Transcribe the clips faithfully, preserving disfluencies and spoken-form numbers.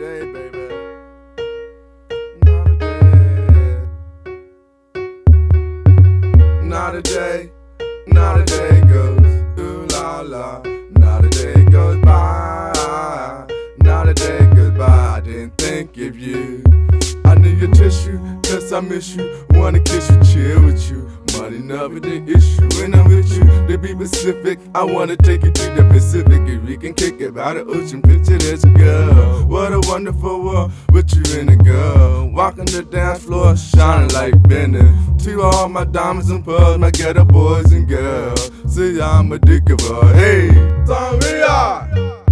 day, baby. Not a day. Not a day. Not a day goes. Ooh la la. Not a day goes by. Not a day goes by. I didn't think of you. I need your tissue, cause I miss you. Wanna kiss you, chill with you. Money never the issue. When I'm with you, to be specific, I wanna take you to the Pacific. If we can kick it by the ocean, picture this girl. What a wonderful world with you and a girl. Walking the dance floor, shining like Venom. To all my diamonds and pearls, my ghetto boys and girls. See, I'm a dick of her. Hey, Sonria!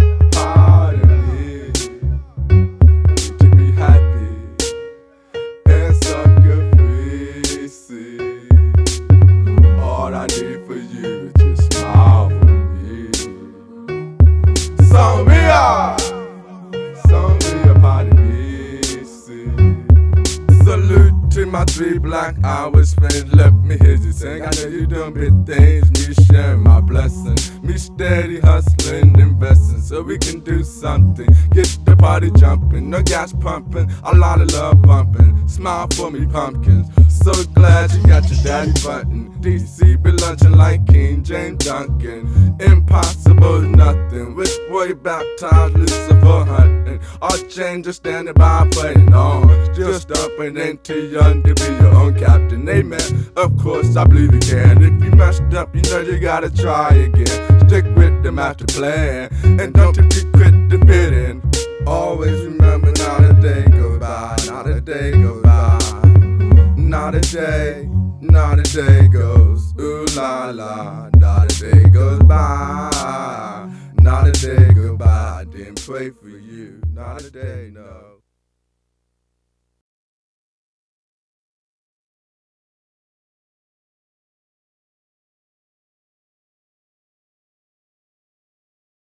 Sonria, Sonria, pardon me, see. Salute to my three black hours spent. Let me hear you sing. I know you done big things. Me sharing my blessing. Me steady hustling, investing, so we can do something. Get the party jumping, no gas pumping, a lot of love bumping. Smile for me, pumpkins. So glad you got your daddy button. D C be lunching like King James Duncan. Impossible is nothing. Which way baptized Lucifer hunting? Archangel standing by playing on. Still stumping, ain't too young to be your own captain. Amen. Of course I believe you can. If you messed up, you know you gotta try again. Stick with the master plan, and don't you quit the bidding. Always remember, not a day goes by, not a day goes by. Not a day, not a day goes, ooh la la. Not a day goes by, not a day goes by. I didn't pray for you, not a day, no.